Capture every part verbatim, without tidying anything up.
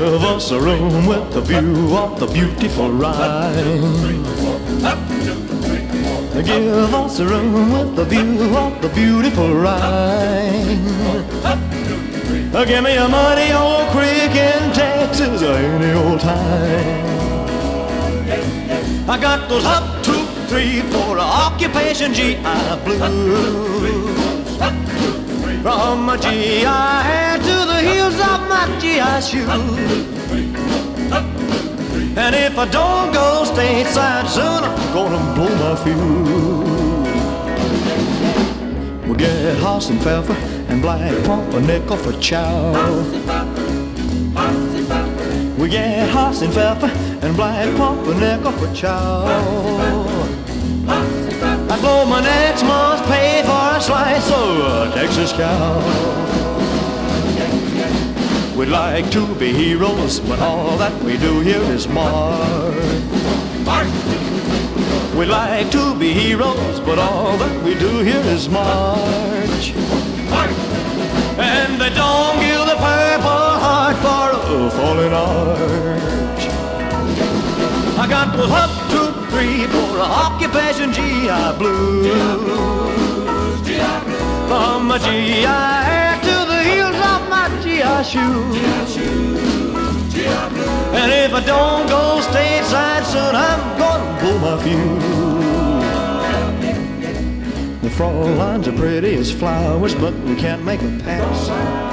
Give us a room with a view of the beautiful Rhine. Give us a room with a view of the beautiful Rhine. Give me a muddy old creek in Texas any old time. I got those up, two, three, four occupation G I blues. From my G I hair to the heels of my G I shoes. And if I don't go stateside soon, I'm gonna blow my fuse. We'll get Haas and Pfeffer and Black Pumpernickel for chow. We get Haas and Pfeffer and Black Pumpernickel for chow. I blow my next month's pay for a slice of a Texas cow. We'd like to be heroes, but all that we do here is march. We'd like to be heroes, but all that we do here is march. And they don't give the Purple Heart for a fallen arch. I got those up, two, three, four occupation G I blues. From my G I hair to the heels of my G I shoes. And if I don't go stateside soon, I'm gonna blow my fuse. The Fraulines are pretty as flowers, but we can't make a pass.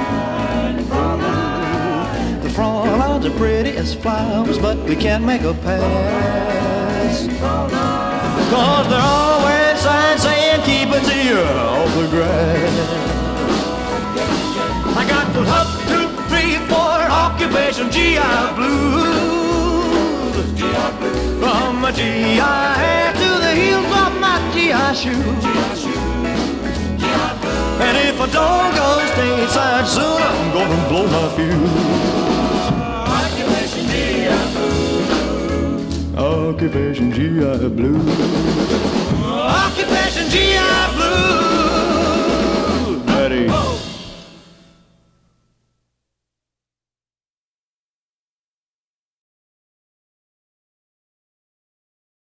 The Fraulines are pretty as flowers, but we can't make a pass. Cause they're always signs saying keep it zero off the grass. I got those up, two, three, four occupation G I blues. From my G I hair to the heels of my G I shoes. And if I don't go stateside soon, I'm gonna blow my fuse. Occupation G I blues. Occupation G I blues. Occupation G I blues.